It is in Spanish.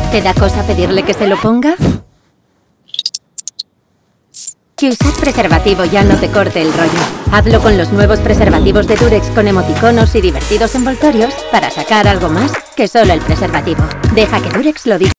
¿Te da cosa pedirle que se lo ponga? Que usar preservativo ya no te corte el rollo. Hazlo con los nuevos preservativos de Durex con emoticonos y divertidos envoltorios para sacar algo más que solo el preservativo. Deja que Durex lo diga.